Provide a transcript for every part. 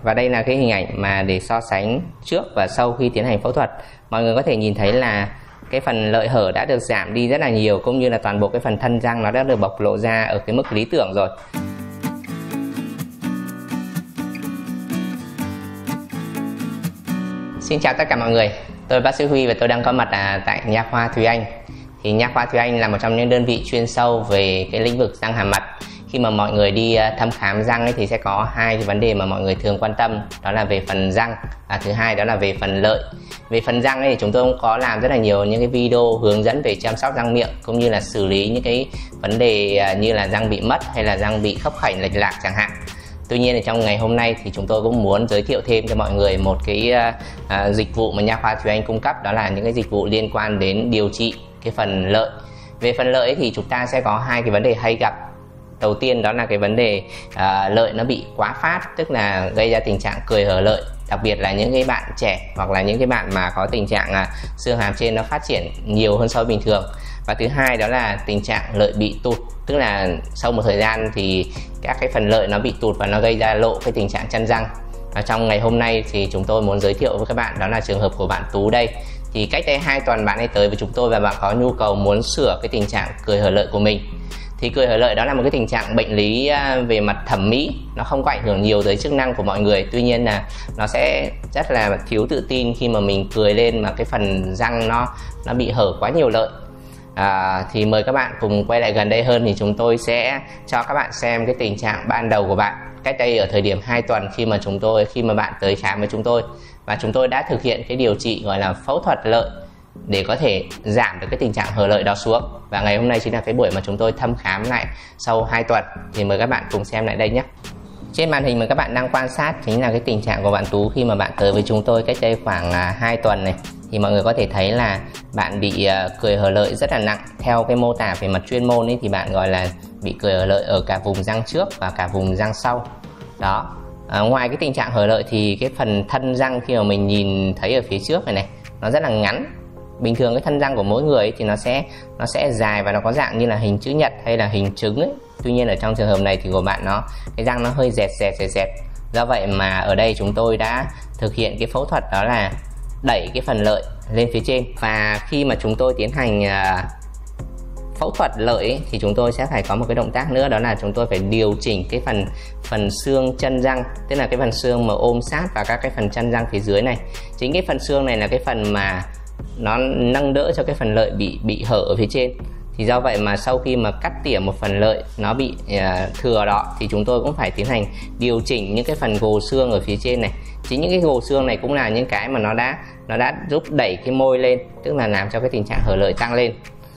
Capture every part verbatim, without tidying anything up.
Và đây là cái hình ảnh mà để so sánh trước và sau khi tiến hành phẫu thuật. Mọi người có thể nhìn thấy là cái phần lợi hở đã được giảm đi rất là nhiều, cũng như là toàn bộ cái phần thân răng nó đã được bộc lộ ra ở cái mức lý tưởng rồi. Xin chào tất cả mọi người, tôi là bác sĩ Huy và tôi đang có mặt à, tại Nha khoa Thúy Anh. Thì Nha khoa Thúy Anh là một trong những đơn vị chuyên sâu về cái lĩnh vực răng hàm mặt. Khi mà mọi người đi thăm khám răng ấy, thì sẽ có hai cái vấn đề mà mọi người thường quan tâm, đó là về phần răng và thứ hai đó là về phần lợi. Về phần răng ấy, thì chúng tôi cũng có làm rất là nhiều những cái video hướng dẫn về chăm sóc răng miệng, cũng như là xử lý những cái vấn đề như là răng bị mất hay là răng bị khớp khểnh lệch lạc chẳng hạn. Tuy nhiên thì trong ngày hôm nay thì chúng tôi cũng muốn giới thiệu thêm cho mọi người một cái uh, dịch vụ mà Nha khoa Thúy Anh cung cấp, đó là những cái dịch vụ liên quan đến điều trị cái phần lợi. Về phần lợi ấy, thì chúng ta sẽ có hai cái vấn đề hay gặp. Đầu tiên đó là cái vấn đề uh, lợi nó bị quá phát, tức là gây ra tình trạng cười hở lợi, đặc biệt là những cái bạn trẻ hoặc là những cái bạn mà có tình trạng uh, xương hàm trên nó phát triển nhiều hơn so với bình thường. Và thứ hai đó là tình trạng lợi bị tụt, tức là sau một thời gian thì các cái phần lợi nó bị tụt và nó gây ra lộ cái tình trạng chân răng. Và trong ngày hôm nay thì chúng tôi muốn giới thiệu với các bạn đó là trường hợp của bạn Tú đây. Thì cách đây hai tuần bạn ấy tới với chúng tôi và bạn có nhu cầu muốn sửa cái tình trạng cười hở lợi của mình. Thì cười hở lợi đó là một cái tình trạng bệnh lý về mặt thẩm mỹ, nó không có ảnh hưởng nhiều tới chức năng của mọi người. Tuy nhiên là nó sẽ rất là thiếu tự tin khi mà mình cười lên mà cái phần răng nó nó bị hở quá nhiều lợi. À, thì mời các bạn cùng quay lại gần đây hơn, thì chúng tôi sẽ cho các bạn xem cái tình trạng ban đầu của bạn cách đây ở thời điểm hai tuần khi mà chúng tôi khi mà bạn tới khám với chúng tôi, và chúng tôi đã thực hiện cái điều trị gọi là phẫu thuật lợi để có thể giảm được cái tình trạng hở lợi đó xuống. Và ngày hôm nay chính là cái buổi mà chúng tôi thăm khám lại sau hai tuần, thì mời các bạn cùng xem lại đây nhé. Trên màn hình mà các bạn đang quan sát chính là cái tình trạng của bạn Tú khi mà bạn tới với chúng tôi cách đây khoảng hai tuần này. Thì mọi người có thể thấy là bạn bị uh, cười hở lợi rất là nặng. Theo cái mô tả về mặt chuyên môn ấy, thì bạn gọi là bị cười hở lợi ở cả vùng răng trước và cả vùng răng sau. Đó. À, ngoài cái tình trạng hở lợi thì cái phần thân răng khi mà mình nhìn thấy ở phía trước này này, nó rất là ngắn. Bình thường cái thân răng của mỗi người ấy, thì nó sẽ nó sẽ dài và nó có dạng như là hình chữ nhật hay là hình trứng ấy. Tuy nhiên ở trong trường hợp này thì của bạn nó cái răng nó hơi dẹt dẹt dẹt dẹt. Do vậy mà ở đây chúng tôi đã thực hiện cái phẫu thuật đó là đẩy cái phần lợi lên phía trên. Và khi mà chúng tôi tiến hành uh, phẫu thuật lợi ấy, thì chúng tôi sẽ phải có một cái động tác nữa, đó là chúng tôi phải điều chỉnh cái phần phần xương chân răng, tức là cái phần xương mà ôm sát vào các cái phần chân răng phía dưới này. Chính cái phần xương này là cái phần mà nó nâng đỡ cho cái phần lợi bị bị hở ở phía trên. Thì do vậy mà sau khi mà cắt tỉa một phần lợi nó bị uh, thừa đó, thì chúng tôi cũng phải tiến hành điều chỉnh những cái phần gồ xương ở phía trên này. Chính những cái gồ xương này cũng là những cái mà nó đã nó đã giúp đẩy cái môi lên, tức là làm cho cái tình trạng hở lợi tăng lên.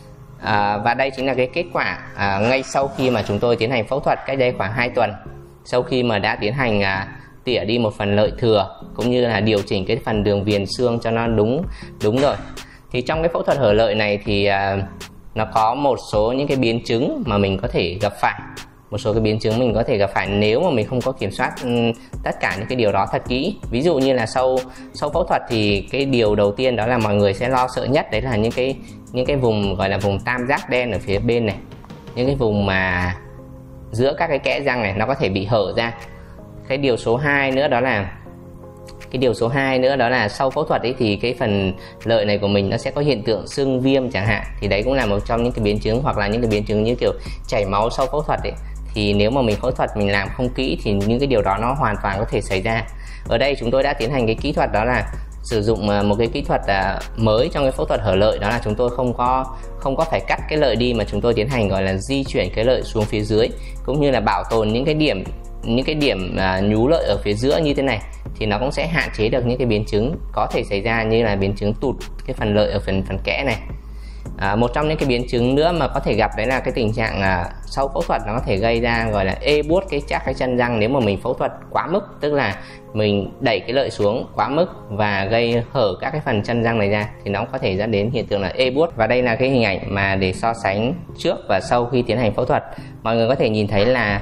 À, và đây chính là cái kết quả à, ngay sau khi mà chúng tôi tiến hành phẫu thuật cách đây khoảng hai tuần, sau khi mà đã tiến hành à, tỉa đi một phần lợi thừa cũng như là điều chỉnh cái phần đường viền xương cho nó đúng đúng rồi. Thì trong cái phẫu thuật hở lợi này thì à, nó có một số những cái biến chứng mà mình có thể gặp phải. Một số cái biến chứng mình có thể gặp phải nếu mà mình không có kiểm soát um, tất cả những cái điều đó thật kỹ. Ví dụ như là sau sau phẫu thuật thì cái điều đầu tiên đó là mọi người sẽ lo sợ nhất, đấy là những cái những cái vùng gọi là vùng tam giác đen ở phía bên này, những cái vùng mà giữa các cái kẽ răng này nó có thể bị hở ra. Cái điều số hai nữa đó là cái điều số hai nữa đó là sau phẫu thuật ấy thì cái phần lợi này của mình nó sẽ có hiện tượng sưng viêm chẳng hạn. Thì đấy cũng là một trong những cái biến chứng, hoặc là những cái biến chứng như kiểu chảy máu sau phẫu thuật ấy. Thì nếu mà mình phẫu thuật mình làm không kỹ thì những cái điều đó nó hoàn toàn có thể xảy ra. Ở đây chúng tôi đã tiến hành cái kỹ thuật đó là sử dụng một cái kỹ thuật mới trong cái phẫu thuật hở lợi, đó là chúng tôi không có không có phải cắt cái lợi đi, mà chúng tôi tiến hành gọi là di chuyển cái lợi xuống phía dưới, cũng như là bảo tồn những cái điểm những cái điểm nhú lợi ở phía giữa như thế này, thì nó cũng sẽ hạn chế được những cái biến chứng có thể xảy ra, như là biến chứng tụt cái phần lợi ở phần phần kẽ này. À, một trong những cái biến chứng nữa mà có thể gặp đấy là cái tình trạng à, sau phẫu thuật nó có thể gây ra gọi là ê buốt cái chắc cái chân răng nếu mà mình phẫu thuật quá mức, tức là mình đẩy cái lợi xuống quá mức và gây hở các cái phần chân răng này ra, thì nó có thể dẫn đến hiện tượng là ê buốt. Và đây là cái hình ảnh mà để so sánh trước và sau khi tiến hành phẫu thuật. Mọi người có thể nhìn thấy là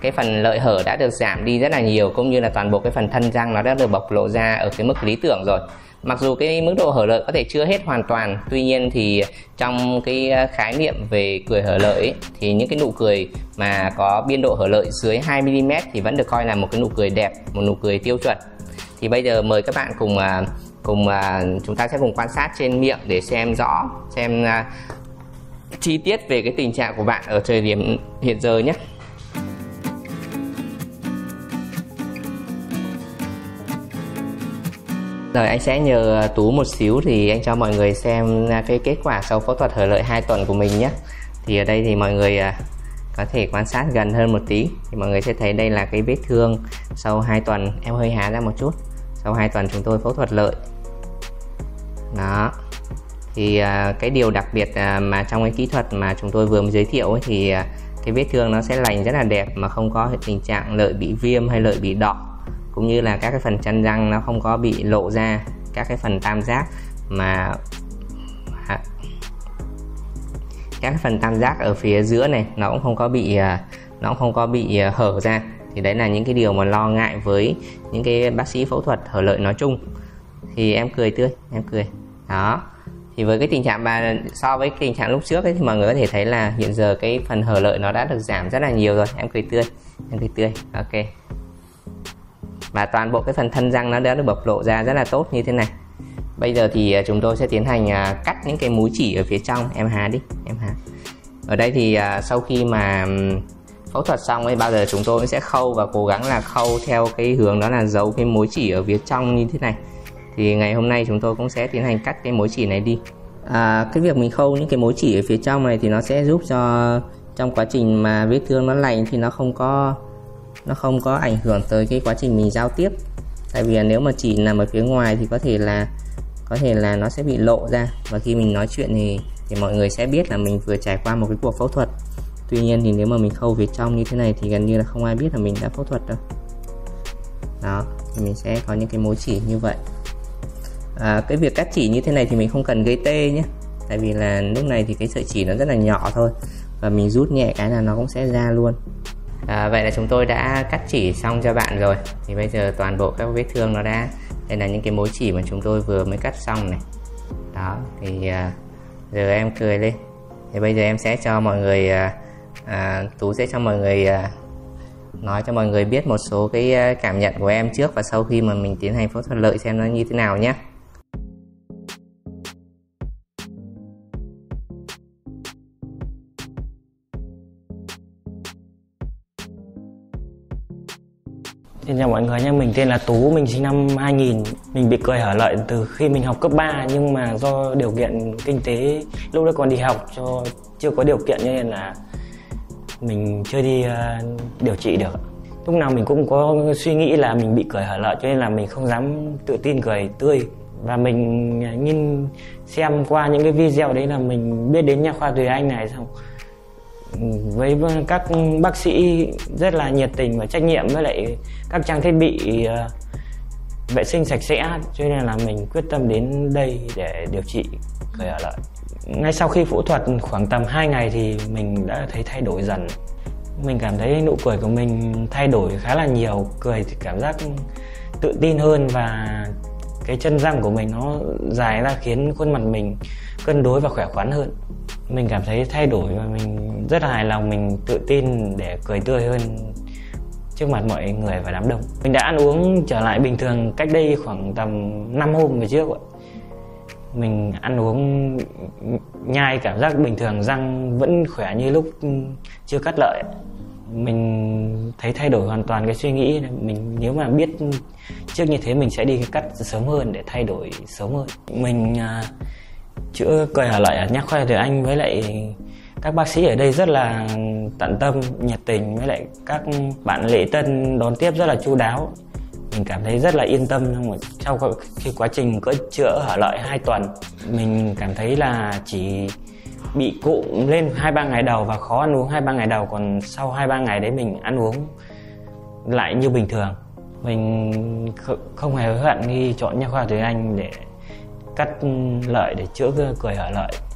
cái phần lợi hở đã được giảm đi rất là nhiều, cũng như là toàn bộ cái phần thân răng nó đã được bộc lộ ra ở cái mức lý tưởng rồi. Mặc dù cái mức độ hở lợi có thể chưa hết hoàn toàn, tuy nhiên thì trong cái khái niệm về cười hở lợi ấy, thì những cái nụ cười mà có biên độ hở lợi dưới hai mi li mét thì vẫn được coi là một cái nụ cười đẹp, một nụ cười tiêu chuẩn. Thì bây giờ mời các bạn cùng cùng chúng ta sẽ cùng quan sát trên miệng để xem rõ, xem chi tiết về cái tình trạng của bạn ở thời điểm hiện giờ nhé. Rồi anh sẽ nhờ Tú một xíu thì anh cho mọi người xem cái kết quả sau phẫu thuật hở lợi hai tuần của mình nhé. Thì ở đây thì mọi người có thể quan sát gần hơn một tí thì mọi người sẽ thấy đây là cái vết thương sau hai tuần. Em hơi há ra một chút. Sau hai tuần chúng tôi phẫu thuật lợi. Đó. Thì cái điều đặc biệt mà trong cái kỹ thuật mà chúng tôi vừa mới giới thiệu ấy, thì cái vết thương nó sẽ lành rất là đẹp mà không có tình trạng lợi bị viêm hay lợi bị đỏ, cũng như là các cái phần chân răng nó không có bị lộ ra các cái phần tam giác mà các cái phần tam giác ở phía giữa này nó cũng không có bị nó cũng không có bị hở ra. Thì đấy là những cái điều mà lo ngại với những cái bác sĩ phẫu thuật hở lợi nói chung. Thì em cười tươi, em cười. Đó. Thì với cái tình trạng mà so với cái tình trạng lúc trước ấy, thì mọi người có thể thấy là hiện giờ cái phần hở lợi nó đã được giảm rất là nhiều rồi. Em cười tươi, em cười tươi. Ok. Và toàn bộ cái phần thân răng nó đã được bộc lộ ra rất là tốt như thế này. Bây giờ thì chúng tôi sẽ tiến hành cắt những cái múi chỉ ở phía trong. Em há đi, em há. Ở đây thì sau khi mà phẫu thuật xong ấy, bao giờ chúng tôi sẽ khâu và cố gắng là khâu theo cái hướng đó là giấu cái múi chỉ ở phía trong như thế này. Thì ngày hôm nay chúng tôi cũng sẽ tiến hành cắt cái múi chỉ này đi. À, cái việc mình khâu những cái múi chỉ ở phía trong này thì nó sẽ giúp cho trong quá trình mà vết thương nó lành thì nó không có nó không có ảnh hưởng tới cái quá trình mình giao tiếp. Tại vì nếu mà chỉ nằm ở phía ngoài thì có thể là có thể là nó sẽ bị lộ ra, và khi mình nói chuyện thì thì mọi người sẽ biết là mình vừa trải qua một cái cuộc phẫu thuật. Tuy nhiên thì nếu mà mình khâu phía trong như thế này thì gần như là không ai biết là mình đã phẫu thuật đâu. Đó, thì mình sẽ có những cái múi chỉ như vậy. À, cái việc cắt chỉ như thế này thì mình không cần gây tê nhé, tại vì là lúc này thì cái sợi chỉ nó rất là nhỏ thôi, và mình rút nhẹ cái là nó cũng sẽ ra luôn. À, vậy là chúng tôi đã cắt chỉ xong cho bạn rồi. Thì bây giờ toàn bộ các vết thương nó đã, đây là những cái múi chỉ mà chúng tôi vừa mới cắt xong này. Đó, thì à, giờ em cười lên. Thì bây giờ em sẽ cho mọi người à, à, Tú sẽ cho mọi người à, nói cho mọi người biết một số cái cảm nhận của em trước và sau khi mà mình tiến hành phẫu thuật lợi xem nó như thế nào nhé. Xin chào mọi người nhé, mình tên là Tú, mình sinh năm hai nghìn. Mình bị cười hở lợi từ khi mình học cấp ba, nhưng mà do điều kiện kinh tế lúc đó còn đi học cho chưa có điều kiện nên là mình chưa đi uh, điều trị được. Lúc nào mình cũng có suy nghĩ là mình bị cười hở lợi, cho nên là mình không dám tự tin cười tươi. Và mình nhìn xem qua những cái video đấy là mình biết đến Nha khoa Thùy Anh này, xong với các bác sĩ rất là nhiệt tình và trách nhiệm, với lại các trang thiết bị uh, vệ sinh sạch sẽ, cho nên là mình quyết tâm đến đây để điều trị cười hở lợi. Ngay sau khi phẫu thuật khoảng tầm hai ngày thì mình đã thấy thay đổi dần. Mình cảm thấy nụ cười của mình thay đổi khá là nhiều, cười thì cảm giác tự tin hơn, và cái chân răng của mình nó dài ra khiến khuôn mặt mình cân đối và khỏe khoắn hơn. Mình cảm thấy thay đổi và mình rất là hài lòng, mình tự tin để cười tươi hơn trước mặt mọi người và đám đông. Mình đã ăn uống trở lại bình thường cách đây khoảng tầm năm hôm về trước. Mình ăn uống nhai cảm giác bình thường, răng vẫn khỏe như lúc chưa cắt lợi. Mình thấy thay đổi hoàn toàn cái suy nghĩ. Mình nếu mà biết trước như thế mình sẽ đi cắt sớm hơn để thay đổi sớm hơn. Mình uh, chữa cười hở lợi ở Nha khoa Thùy Anh với lại các bác sĩ ở đây rất là tận tâm, nhiệt tình, với lại các bạn lễ tân đón tiếp rất là chu đáo. Mình cảm thấy rất là yên tâm. Sau khi quá trình chữa hở lợi hai tuần, mình cảm thấy là chỉ bị cụm lên hai ba ngày đầu và khó ăn uống hai ba ngày đầu, còn sau hai ba ngày đấy mình ăn uống lại như bình thường. Mình không hề hối hận khi chọn Nha khoa Thùy Anh để cắt lợi để chữa cười hở lợi.